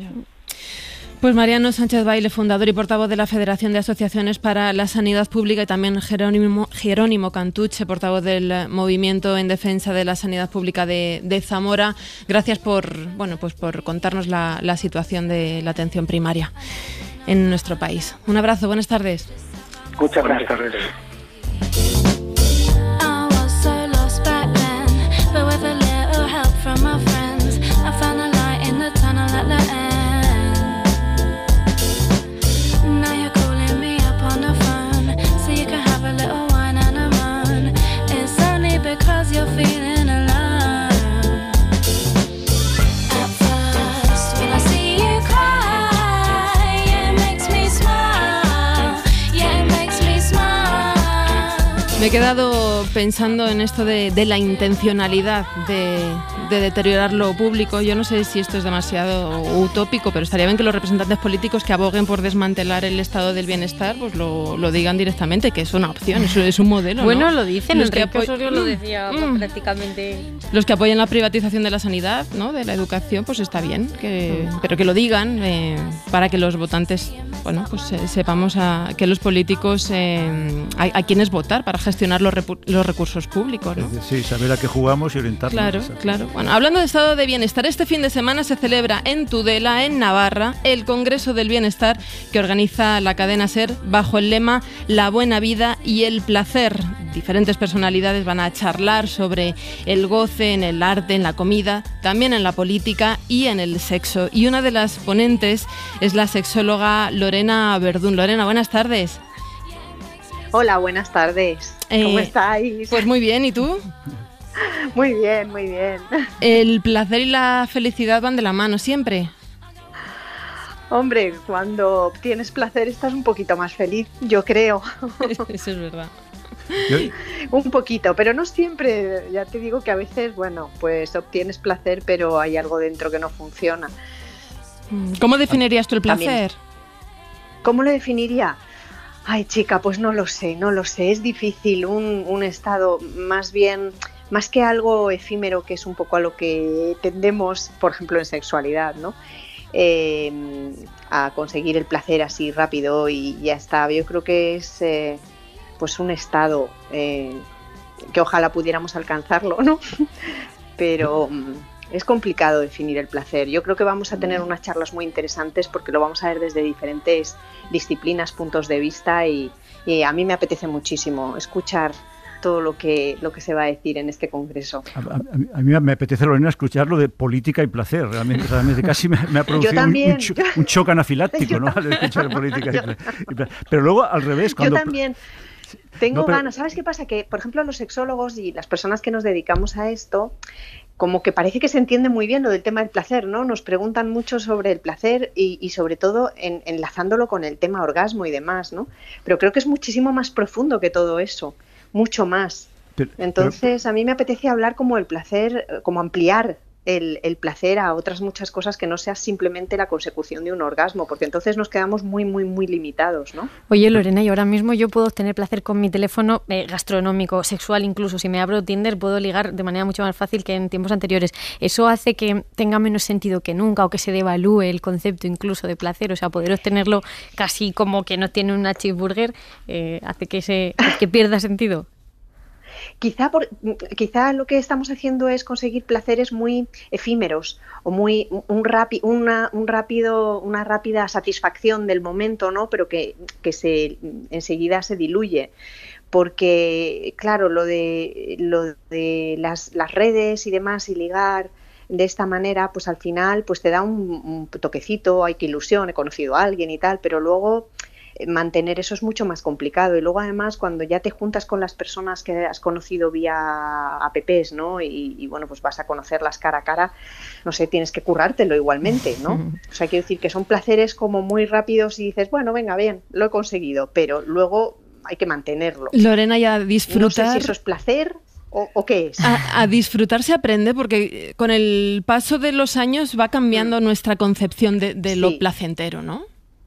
Pues Mariano Sánchez Baile, fundador y portavoz de la Federación de Asociaciones para la Sanidad Pública, y también Jerónimo, Jerónimo Cantuche, portavoz del Movimiento en Defensa de la Sanidad Pública de, de Zamora. Gracias por, bueno, pues por contarnos la, la situación de la atención primaria en nuestro país. Un abrazo, buenas tardes. Muchas buenas tardes. Me he quedado pensando en esto de, de la intencionalidad de, de deteriorar lo público. Yo no sé si esto es demasiado utópico, pero estaría bien que los representantes políticos que aboguen por desmantelar el estado del bienestar pues lo, lo digan directamente, que es una opción, es, es un modelo, bueno, ¿no? Lo dicen, los Enrique que apo- Osorio lo decía mm, prácticamente. Los que apoyan la privatización de la sanidad, ¿no?, de la educación, pues está bien, que, pero que lo digan eh, para que los votantes, bueno, pues eh, sepamos a, que los políticos eh, a, a quiénes votar para gestionar los, repu- los recursos públicos, ¿no? Sí, saber a qué jugamos y orientarnos. Claro, claro. Bueno, hablando de estado de bienestar, este fin de semana se celebra en Tudela, en Navarra, el Congreso del Bienestar que organiza la cadena SER bajo el lema La buena vida y el placer. Diferentes personalidades van a charlar sobre el goce en el arte, en la comida, también en la política y en el sexo. Y una de las ponentes es la sexóloga Lorena Verdún. Lorena, buenas tardes. Hola, buenas tardes. ¿Cómo Eh, estáis? Pues muy bien, ¿y tú? Muy bien, muy bien. El placer y la felicidad van de la mano siempre. Hombre, cuando obtienes placer estás un poquito más feliz, yo creo. Eso es verdad. Un poquito, pero no siempre. Ya te digo que a veces, bueno, pues obtienes placer, pero hay algo dentro que no funciona. ¿Cómo definirías tú el placer? También. ¿Cómo lo definiría? Ay, chica, pues no lo sé, no lo sé. Es difícil, un, un estado más bien, más que algo efímero, que es un poco a lo que tendemos, por ejemplo, en sexualidad, ¿no? Eh, a conseguir el placer así rápido y ya está. Yo creo que es eh, pues un estado eh, que ojalá pudiéramos alcanzarlo, ¿no? Pero es complicado definir el placer. Yo creo que vamos a tener unas charlas muy interesantes porque lo vamos a ver desde diferentes disciplinas, puntos de vista y, y a mí me apetece muchísimo escuchar todo lo que lo que se va a decir en este congreso. A, a, a mí me apetece, Lorena, escuchar lo de política y placer. Realmente, realmente casi me, me ha producido un, un, cho, un shock anafiláctico, ¿no? Al escuchar política y placer. Pero luego, al revés, cuando... Yo también... Tengo no, pero... ganas. ¿Sabes qué pasa? Que, por ejemplo, los sexólogos y las personas que nos dedicamos a esto, como que parece que se entiende muy bien lo del tema del placer, ¿no? Nos preguntan mucho sobre el placer y, y sobre todo en, enlazándolo con el tema orgasmo y demás, ¿no? Pero creo que es muchísimo más profundo que todo eso, mucho más. Pero, Entonces, pero... a mí me apetece hablar como el placer, como ampliar El, el placer a otras muchas cosas que no sea simplemente la consecución de un orgasmo, porque entonces nos quedamos muy, muy, muy limitados, ¿no? Oye, Lorena, y ahora mismo yo puedo obtener placer con mi teléfono eh, gastronómico, sexual, incluso si me abro Tinder puedo ligar de manera mucho más fácil que en tiempos anteriores. ¿Eso hace que tenga menos sentido que nunca o que se devalúe el concepto incluso de placer? O sea, poder obtenerlo casi como que no tiene una cheeseburger eh, hace que, se, que pierda sentido. Quizá, por, quizá lo que estamos haciendo es conseguir placeres muy efímeros o muy un, rapi, una, un rápido, una rápida satisfacción del momento, ¿no? Pero que, que se, enseguida se diluye. Porque, claro, lo de, lo de las, las redes y demás y ligar de esta manera, pues al final pues te da un, un toquecito, hay que ilusión, he conocido a alguien y tal, pero luego... mantener eso es mucho más complicado y luego además cuando ya te juntas con las personas que has conocido vía apps, ¿no? Y, y bueno, pues vas a conocerlas cara a cara, no sé, tienes que currártelo igualmente, ¿no? O sea, quiero decir que son placeres como muy rápidos y dices, bueno, venga, bien, lo he conseguido, pero luego hay que mantenerlo. Lorena, ya disfrutar... No sé si eso es placer... ¿O, ¿O qué es? A, a disfrutar se aprende porque con el paso de los años va cambiando mm. nuestra concepción de, de sí. lo placentero, ¿no?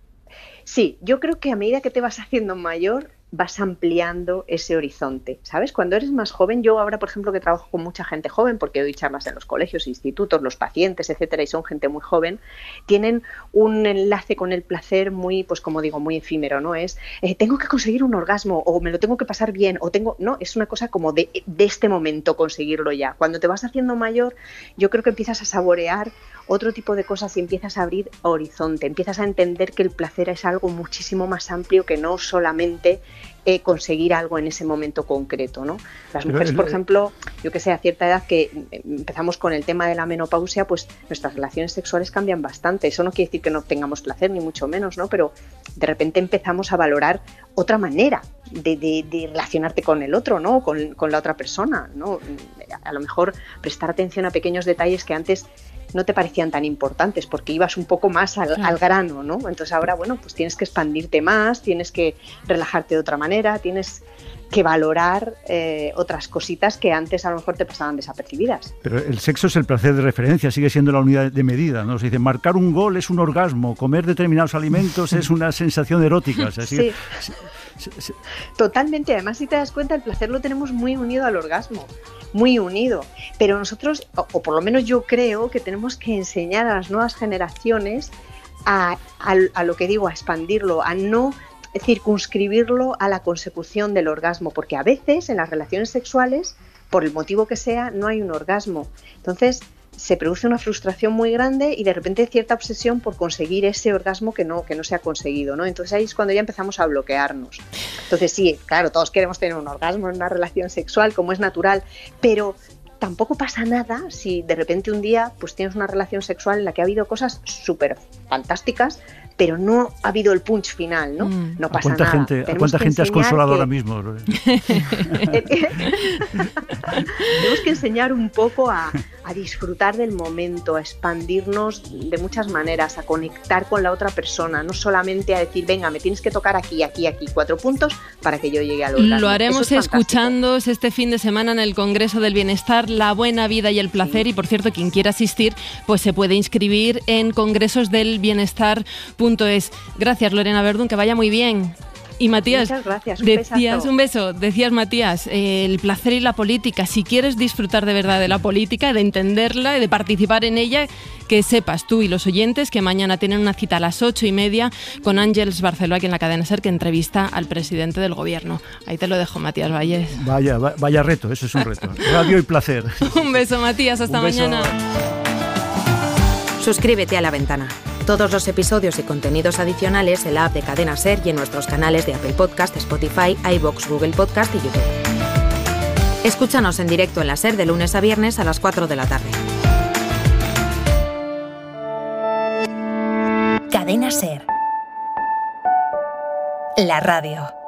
Sí, yo creo que a medida que te vas haciendo mayor vas ampliando ese horizonte, ¿sabes? Cuando eres más joven, yo ahora, por ejemplo, que trabajo con mucha gente joven, porque doy charlas en los colegios, institutos, los pacientes, etcétera, y son gente muy joven, tienen un enlace con el placer muy, pues como digo, muy efímero, ¿no? Es, eh, tengo que conseguir un orgasmo, o me lo tengo que pasar bien, o tengo... No, es una cosa como de, de este momento conseguirlo ya. Cuando te vas haciendo mayor, yo creo que empiezas a saborear otro tipo de cosas y empiezas a abrir horizonte, empiezas a entender que el placer es algo muchísimo más amplio que no solamente eh, conseguir algo en ese momento concreto, ¿no? Las mujeres, por ejemplo, yo que sé, a cierta edad que empezamos con el tema de la menopausia, pues nuestras relaciones sexuales cambian bastante. Eso no quiere decir que no tengamos placer, ni mucho menos, ¿no? Pero de repente empezamos a valorar otra manera de, de, de relacionarte con el otro, ¿no? Con, con la otra persona, ¿no? A lo mejor prestar atención a pequeños detalles que antes no te parecían tan importantes porque ibas un poco más al, al grano, ¿no? Entonces ahora, bueno, pues tienes que expandirte más, tienes que relajarte de otra manera, tienes que valorar eh, otras cositas que antes a lo mejor te pasaban desapercibidas. Pero el sexo es el placer de referencia, sigue siendo la unidad de medida, ¿no? Se dice, marcar un gol es un orgasmo, comer determinados alimentos es una sensación erótica. O sea, sí. sigue, sí, sí, sí. Totalmente, además si te das cuenta el placer lo tenemos muy unido al orgasmo, muy unido, pero nosotros, o, o por lo menos yo creo que tenemos que enseñar a las nuevas generaciones a, a, a lo que digo, a expandirlo, a no circunscribirlo a la consecución del orgasmo, porque a veces en las relaciones sexuales, por el motivo que sea, no hay un orgasmo. Entonces se produce una frustración muy grande y de repente cierta obsesión por conseguir ese orgasmo que no, que no se ha conseguido, ¿no? Entonces ahí es cuando ya empezamos a bloquearnos. Entonces sí, claro, todos queremos tener un orgasmo en una relación sexual, como es natural, pero tampoco pasa nada si de repente un día pues tienes una relación sexual en la que ha habido cosas súper fantásticas, pero no ha habido el punch final, ¿no? Mm. No pasa ¿A cuánta nada. Gente, ¿A cuánta gente has consolado que... ahora mismo? Tenemos que enseñar un poco a, a disfrutar del momento, a expandirnos de muchas maneras, a conectar con la otra persona, no solamente a decir, venga, me tienes que tocar aquí, aquí, aquí, cuatro puntos para que yo llegue al orgasmo. Lo haremos escuchándoos este fin de semana en el Congreso del Bienestar, la buena vida y el placer, sí. Y por cierto, quien quiera asistir, pues se puede inscribir en congresosdelbienestar punto es. Gracias, Lorena Verdún, que vaya muy bien. Y Matías, muchas gracias, un decías, besazo. un beso, decías Matías, eh, el placer y la política, si quieres disfrutar de verdad de la política, de entenderla y de participar en ella, que sepas tú y los oyentes que mañana tienen una cita a las ocho y media con Àngels Barceló aquí en la cadena SER, que entrevista al presidente del gobierno. Ahí te lo dejo, Matías Valles. Vaya, vaya reto, eso es un reto. Radio y placer. Un beso, Matías, hasta Un beso. mañana. Suscríbete a La Ventana. Todos los episodios y contenidos adicionales en la app de Cadena SER y en nuestros canales de Apple Podcast, Spotify, iVoox, Google Podcast y YouTube. Escúchanos en directo en la SER de lunes a viernes a las cuatro de la tarde. Cadena SER. La radio.